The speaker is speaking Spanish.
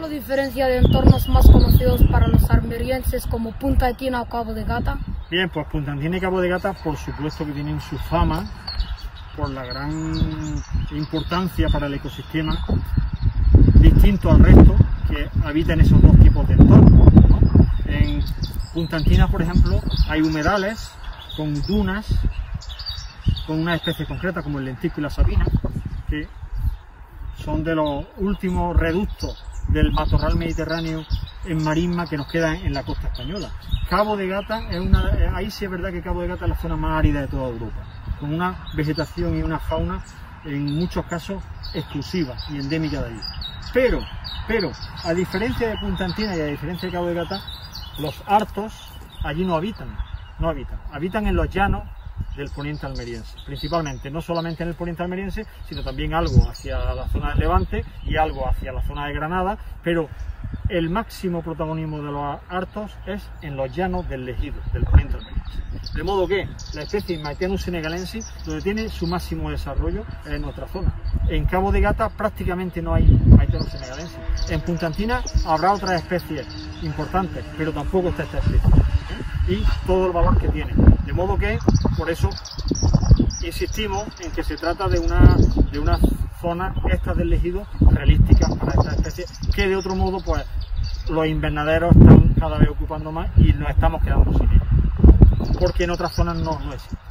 lo diferencia de entornos más conocidos para los almerienses como Punta Etina o Cabo de Gata? Bien, pues Punta Etina y Cabo de Gata, por supuesto que tienen su fama por la gran importancia para el ecosistema, distinto al resto que habita en esos dos tipos de entornos, ¿no? En Punta Etina, por ejemplo, hay humedales con dunas, con una especie concreta como el lentisco y la sabina, que son de los últimos reductos del matorral mediterráneo en marisma que nos quedan en la costa española. Cabo de Gata ahí sí es verdad que Cabo de Gata es la zona más árida de toda Europa, con una vegetación y una fauna en muchos casos exclusiva y endémica de allí. Pero a diferencia de Punta Etina y a diferencia de Cabo de Gata, los artos allí no habitan, habitan en los llanos del poniente almeriense, principalmente, no solamente en el poniente almeriense, sino también algo hacia la zona del Levante y algo hacia la zona de Granada, pero el máximo protagonismo de los artos es en los llanos del Ejido, del poniente almeriense. De modo que la especie Maetianus senegalensis, donde tiene su máximo desarrollo, es en nuestra zona. En Cabo de Gata prácticamente no hay Maetianus senegalensis. En Punta Etina habrá otras especies importantes, pero tampoco está esta especie, y todo el valor que tiene. De modo que, por eso, insistimos en que se trata de una zona, esta del Ejido, realística para esta especie, que de otro modo, pues, los invernaderos están cada vez ocupando más y nos estamos quedando sin ellos, porque en otras zonas no existe.